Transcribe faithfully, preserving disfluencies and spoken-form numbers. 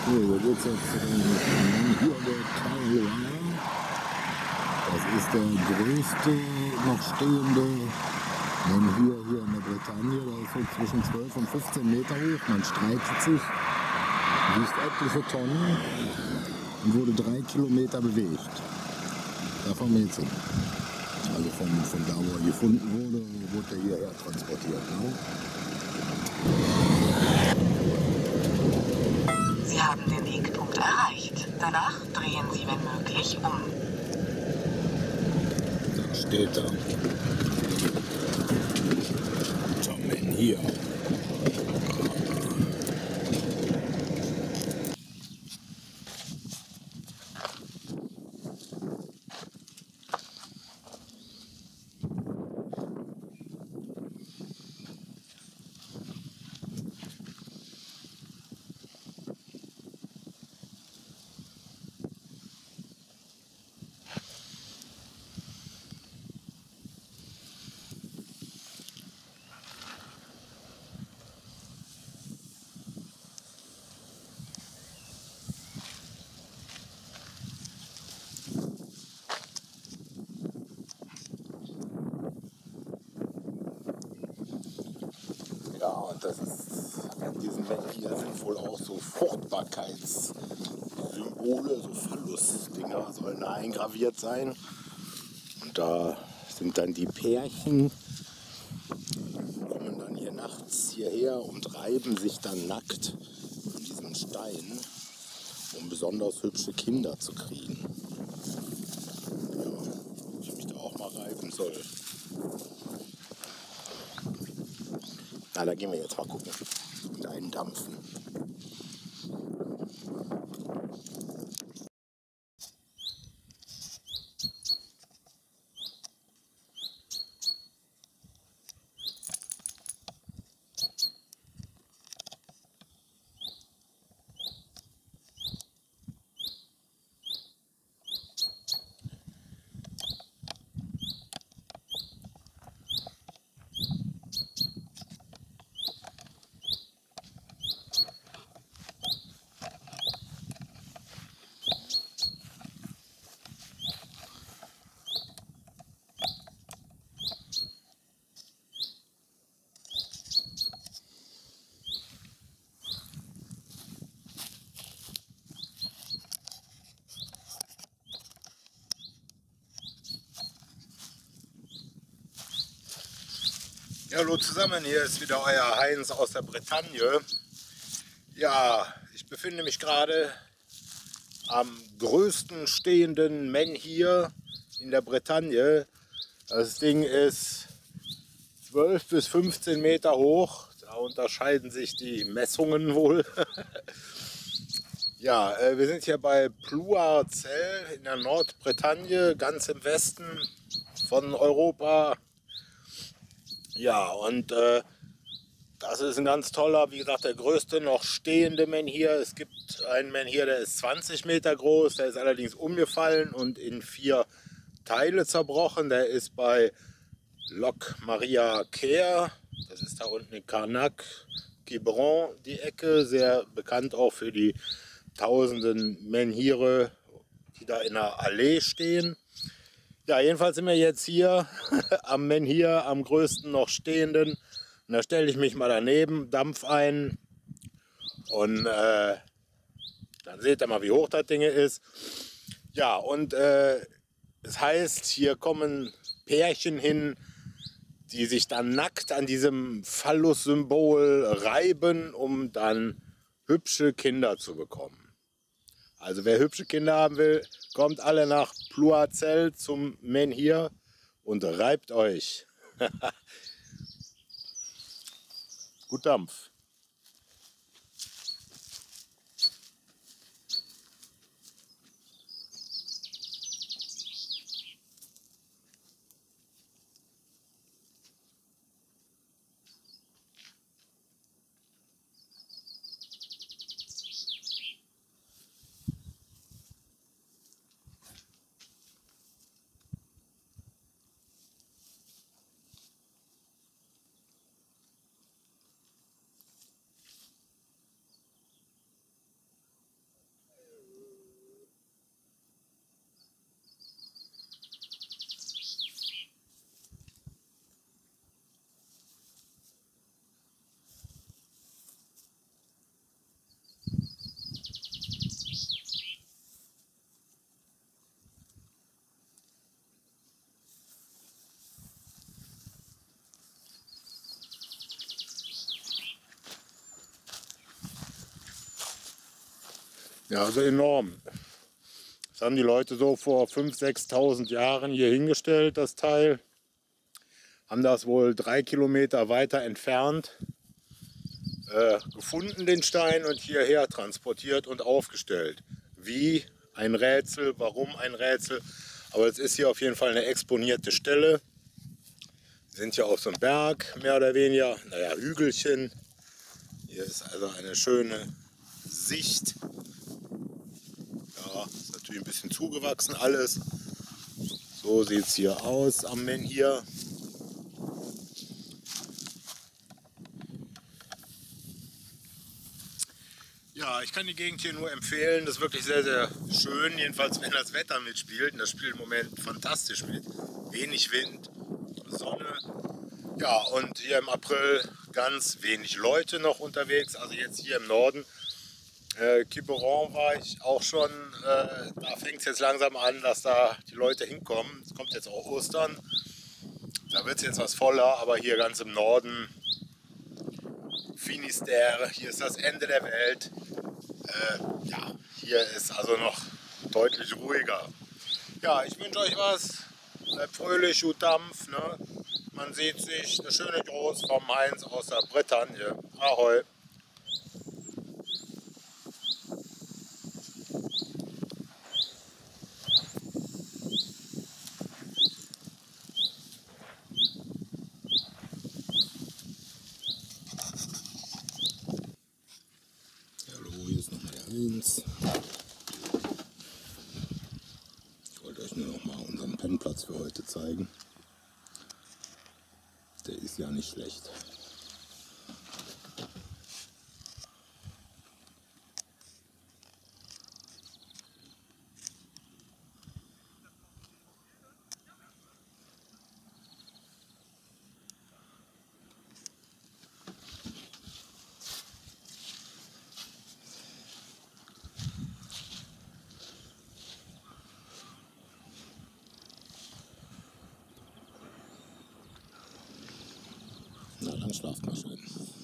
So, hier geht es jetzt zu den Menhir de Tarouala. Das ist der größte noch stehende Menhir hier in der Bretagne. Der ist so zwischen zwölf und fünfzehn Meter hoch. Man streitet sich, wiegt etliche Tonnen und wurde drei Kilometer bewegt. Da fahren wir jetzt hin. Also von, von da, wo er gefunden wurde, wurde er hierher transportiert. Ne? Sie haben den Wegpunkt erreicht. Danach drehen Sie, wenn möglich, um. Da steht er. Zum Menhir. Ja, und das ist, an diesem Menhir sind wohl auch so Fruchtbarkeitssymbole, so Phallus-Dinger sollen da eingraviert sein. Und da sind dann die Pärchen, kommen dann hier nachts hierher und reiben sich dann nackt an diesem Stein, um besonders hübsche Kinder zu kriegen. Ja, ob ich mich da auch mal reiben soll. Na, da gehen wir jetzt mal gucken und eindampfen. Ja, hallo zusammen, hier ist wieder euer Heinz aus der Bretagne. Ja, ich befinde mich gerade am größten stehenden Menhir in der Bretagne. Das Ding ist zwölf bis fünfzehn Meter hoch, da unterscheiden sich die Messungen wohl. Ja, wir sind hier bei Plouarcel in der Nordbretagne, ganz im Westen von Europa. Ja, und äh, das ist ein ganz toller, wie gesagt, der größte noch stehende Menhir. Es gibt einen Menhir, der ist zwanzig Meter groß, der ist allerdings umgefallen und in vier Teile zerbrochen. Der ist bei Loch Maria Cair, das ist da unten in Carnac, Quiberon die Ecke, sehr bekannt auch für die tausenden Menhire, die da in der Allee stehen. Ja, jedenfalls sind wir jetzt hier am Menhir, am größten noch stehenden. Und da stelle ich mich mal daneben, Dampf ein und äh, dann seht ihr mal, wie hoch das Ding ist. Ja, und äh, es heißt, hier kommen Pärchen hin, die sich dann nackt an diesem Phallus-Symbol reiben, um dann hübsche Kinder zu bekommen. Also wer hübsche Kinder haben will, kommt alle nach Plouarcel zum Menhir und reibt euch. Gut Dampf. Ja, also enorm. Das haben die Leute so vor fünftausend, sechstausend Jahren hier hingestellt, das Teil. Haben das wohl drei Kilometer weiter entfernt äh, gefunden, den Stein, und hierher transportiert und aufgestellt. Wie? Ein Rätsel. Warum ein Rätsel? Aber es ist hier auf jeden Fall eine exponierte Stelle. Wir sind hier auf so einem Berg, mehr oder weniger, naja, Hügelchen. Hier ist also eine schöne Sicht. Ja, ist natürlich ein bisschen zugewachsen alles. So sieht es hier aus am Menhir. Ja, ich kann die Gegend hier nur empfehlen. Das ist wirklich sehr, sehr schön. Jedenfalls, wenn das Wetter mitspielt. Und das spielt im Moment fantastisch mit. Wenig Wind, Sonne. Ja, und hier im April ganz wenig Leute noch unterwegs. Also jetzt hier im Norden. Äh, Quiberon war ich auch schon. Äh, da fängt es jetzt langsam an, dass da die Leute hinkommen. Es kommt jetzt auch Ostern. Da wird es jetzt was voller. Aber hier ganz im Norden, Finisterre, hier ist das Ende der Welt. Äh, ja, hier ist also noch deutlich ruhiger. Ja, ich wünsche euch was. Bleibt fröhlich, gut Dampf. Ne? Man sieht sich. Eine schöne Gruß vom Heinz aus der Bretagne. Ahoi. Hallo, hier ist nochmal der Heinz. Ich wollte euch nur noch mal unseren Pennplatz für heute zeigen. Der ist ja nicht schlecht. Na, dann schlaft mal schön.